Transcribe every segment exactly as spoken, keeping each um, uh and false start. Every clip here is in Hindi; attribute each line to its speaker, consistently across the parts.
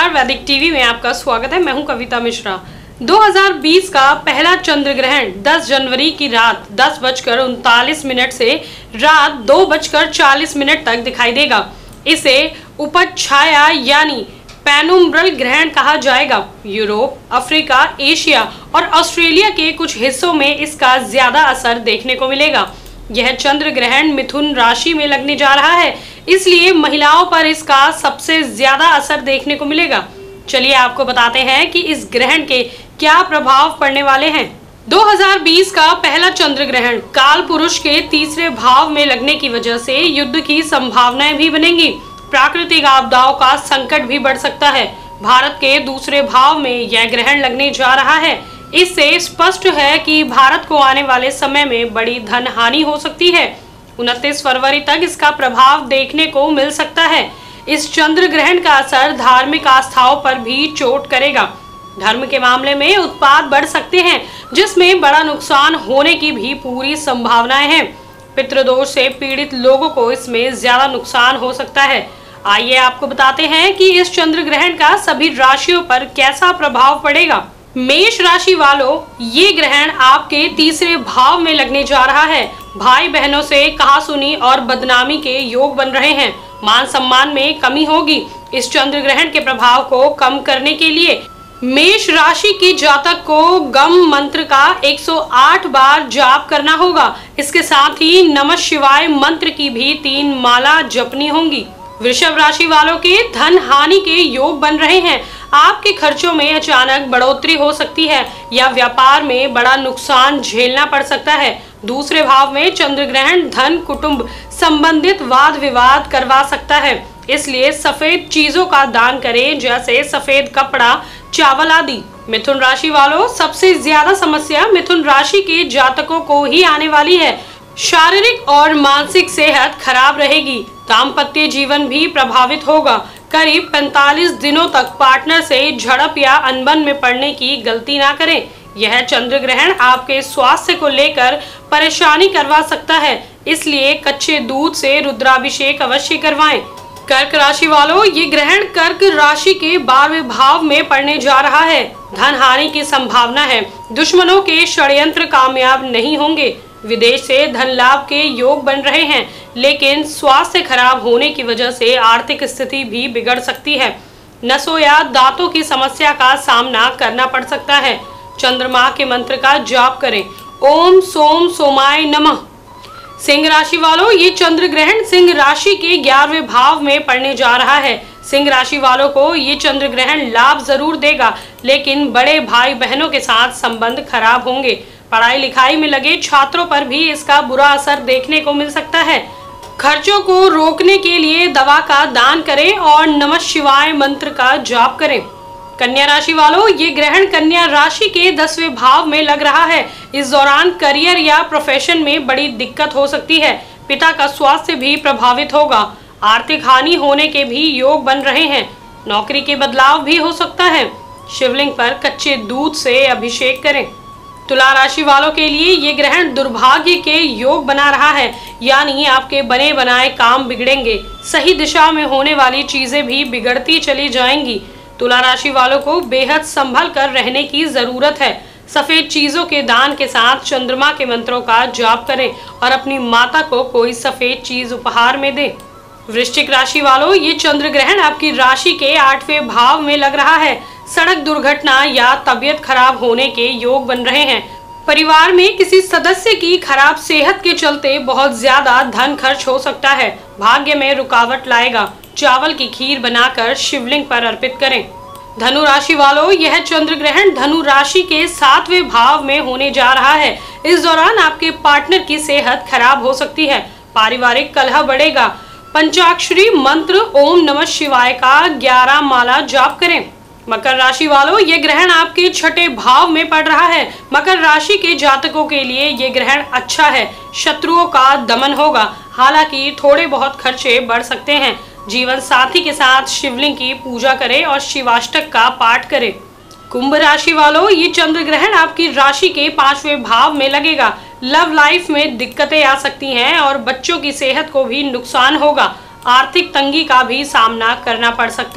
Speaker 1: नमस्कार, वैदिक टीवी में आपका स्वागत है। मैं हूं कविता मिश्रा। दो हज़ार बीस का पहला चंद्र ग्रहण दस जनवरी की रात दस बजकर उनतालीस मिनट से रात दो बजकर चालीस मिनट तक दिखाई देगा। इसे उपज छाया यानी पेनुम्ब्रल ग्रहण कहा जाएगा। यूरोप, अफ्रीका, एशिया और ऑस्ट्रेलिया के कुछ हिस्सों में इसका ज्यादा असर देखने को मिलेगा। यह चंद्र ग्रहण मिथुन राशि में लगने जा रहा है, इसलिए महिलाओं पर इसका सबसे ज्यादा असर देखने को मिलेगा। चलिए आपको बताते हैं कि इस ग्रहण के क्या प्रभाव पड़ने वाले हैं। दो हज़ार बीस का पहला चंद्र ग्रहण काल पुरुष के तीसरे भाव में लगने की वजह से युद्ध की संभावनाएं भी बनेंगी। प्राकृतिक आपदाओं का संकट भी बढ़ सकता है। भारत के दूसरे भाव में यह ग्रहण लगने जा रहा है। इससे स्पष्ट है कि भारत को आने वाले समय में बड़ी धन हानि हो सकती है। उनतीस फरवरी तक इसका प्रभाव देखने को मिल सकता है। इस चंद्र ग्रहण का असर धार्मिक आस्थाओं पर भी चोट करेगा। धर्म के मामले में उत्पात बढ़ सकते हैं, जिसमें बड़ा नुकसान होने की भी पूरी संभावनाएं हैं। पितृदोष से पीड़ित लोगों को इसमें ज्यादा नुकसान हो सकता है। आइए आपको बताते हैं कि इस चंद्र ग्रहण का सभी राशियों पर कैसा प्रभाव पड़ेगा। मेष राशि वालों, ये ग्रहण आपके तीसरे भाव में लगने जा रहा है। भाई बहनों से कहासुनी और बदनामी के योग बन रहे हैं। मान सम्मान में कमी होगी। इस चंद्र ग्रहण के प्रभाव को कम करने के लिए मेष राशि की जातक को गम मंत्र का एक सौ आठ बार जाप करना होगा। इसके साथ ही नमः शिवाय मंत्र की भी तीन माला जपनी होंगी। वृषभ राशि वालों के धन हानि के योग बन रहे हैं। आपके खर्चों में अचानक बढ़ोतरी हो सकती है या व्यापार में बड़ा नुकसान झेलना पड़ सकता है। दूसरे भाव में चंद्र ग्रहण धन कुटुंब संबंधित वाद विवाद करवा सकता है, इसलिए सफेद चीजों का दान करें, जैसे सफेद कपड़ा, चावल आदि। मिथुन राशि वालों, सबसे ज्यादा समस्या मिथुन राशि के जातकों को ही आने वाली है। शारीरिक और मानसिक सेहत खराब रहेगी। दाम्पत्य जीवन भी प्रभावित होगा। करीब पैंतालीस दिनों तक पार्टनर से झड़प या अनबन में पड़ने की गलती ना करें। यह चंद्र ग्रहण आपके स्वास्थ्य को लेकर परेशानी करवा सकता है, इसलिए कच्चे दूध से रुद्राभिषेक अवश्य करवाएं। कर्क राशि वालों, ये ग्रहण कर्क राशि के बारहवें भाव में पड़ने जा रहा है। धन हानि की संभावना है। दुश्मनों के षड्यंत्र कामयाब नहीं होंगे। विदेश से धन लाभ के योग बन रहे हैं, लेकिन स्वास्थ्य खराब होने की वजह से आर्थिक स्थिति भी बिगड़ सकती है। नसों या दांतों की समस्या का सामना करना पड़ सकता है। चंद्रमा के मंत्र का जाप करें। ओम सोम सोमाय नमः। सिंह राशि वालों, ये चंद्र ग्रहण सिंह राशि के ग्यारहवें भाव में पड़ने जा रहा है। सिंह राशि वालों को ये चंद्र ग्रहण लाभ जरूर देगा, लेकिन बड़े भाई बहनों के साथ संबंध खराब होंगे। पढ़ाई लिखाई में लगे छात्रों पर भी इसका बुरा असर देखने को मिल सकता है। खर्चों को रोकने के लिए दवा का दान करें और नमः शिवाय मंत्र का जाप करें। कन्या राशि वालों, ये ग्रहण कन्या राशि के दसवें भाव में लग रहा है। इस दौरान करियर या प्रोफेशन में बड़ी दिक्कत हो सकती है। पिता का स्वास्थ्य भी प्रभावित होगा। आर्थिक हानि होने के भी योग बन रहे हैं। नौकरी के बदलाव भी हो सकता है। शिवलिंग पर कच्चे दूध से अभिषेक करें। तुला राशि वालों के लिए ये ग्रहण दुर्भाग्य के योग बना रहा है, यानी आपके बने बनाए काम बिगड़ेंगे। सही दिशा में होने वाली चीजें भी बिगड़ती चली जाएंगी। तुला राशि वालों को बेहद संभल कर रहने की जरूरत है। सफेद चीजों के दान के साथ चंद्रमा के मंत्रों का जाप करें और अपनी माता को कोई सफेद चीज उपहार में दें। वृश्चिक राशि वालों, ये चंद्र ग्रहण आपकी राशि के आठवें भाव में लग रहा है। सड़क दुर्घटना या तबीयत खराब होने के योग बन रहे हैं। परिवार में किसी सदस्य की खराब सेहत के चलते बहुत ज्यादा धन खर्च हो सकता है। भाग्य में रुकावट लाएगा। चावल की खीर बनाकर शिवलिंग पर अर्पित करें। धनु राशि वालों, यह चंद्र ग्रहण धनु राशि के सातवें भाव में होने जा रहा है। इस दौरान आपके पार्टनर की सेहत खराब हो सकती है। पारिवारिक कलह बढ़ेगा। पंचाक्षरी मंत्र ओम नमः शिवाय का ग्यारह माला जाप करें। मकर राशि वालों, ये ग्रहण आपके छठे भाव में पड़ रहा है। मकर राशि के जातकों के लिए ये ग्रहण अच्छा है। शत्रुओं का दमन होगा, हालांकि थोड़े बहुत खर्चे बढ़ सकते हैं। जीवन साथी के साथ शिवलिंग की पूजा करें और शिवाष्टक का पाठ करें। कुंभ राशि वालों, ये चंद्र ग्रहण आपकी राशि के पांचवें भाव में लगेगा। लव लाइफ में दिक्कतें आ सकती हैं और बच्चों की सेहत को भी नुकसान होगा। आर्थिक तंगी का भी सामना करना पड़ सकता है।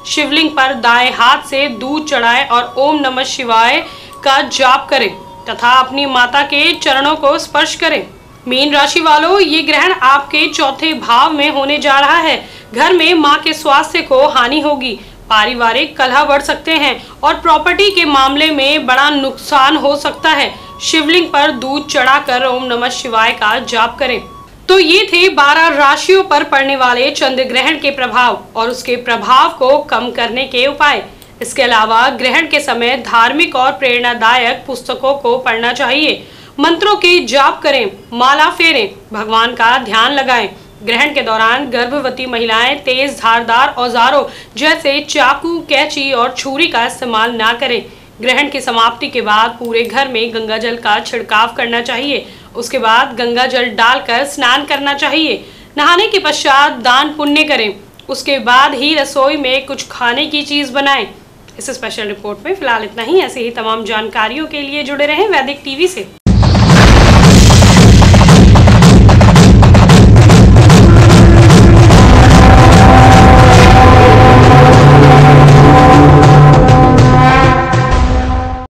Speaker 1: शिवलिंग पर दाएं हाथ से दूध चढ़ाएं और ओम नमः शिवाय का जाप करें तथा अपनी माता के चरणों को स्पर्श करें। मीन राशि वालों, ये ग्रहण आपके चौथे भाव में होने जा रहा है। घर में मां के स्वास्थ्य को हानि होगी, पारिवारिक कलह बढ़ सकते हैं और प्रॉपर्टी के मामले में बड़ा नुकसान हो सकता है। शिवलिंग पर दूध चढ़ाकर ओम नमः शिवाय का जाप करें। तो ये थे बारह राशियों पर पड़ने वाले चंद्र ग्रहण के प्रभाव और उसके प्रभाव को कम करने के उपाय। इसके अलावा ग्रहण के समय धार्मिक और प्रेरणादायक पुस्तकों को पढ़ना चाहिए, मंत्रों के जाप करें, माला फेरें, भगवान का ध्यान लगाएं। ग्रहण के दौरान गर्भवती महिलाएं तेज धारदार औजारों जैसे चाकू, कैंची और छुरी का इस्तेमाल ना करें। ग्रहण की समाप्ति के बाद पूरे घर में गंगा जल का छिड़काव करना चाहिए। उसके बाद गंगा जल डालकर स्नान करना चाहिए। नहाने के पश्चात दान पुण्य करें। उसके बाद ही रसोई में कुछ खाने की चीज बनाएं। इस स्पेशल रिपोर्ट में फिलहाल इतना ही। ऐसे ही तमाम जानकारियों के लिए जुड़े रहें वैदिक टीवी से।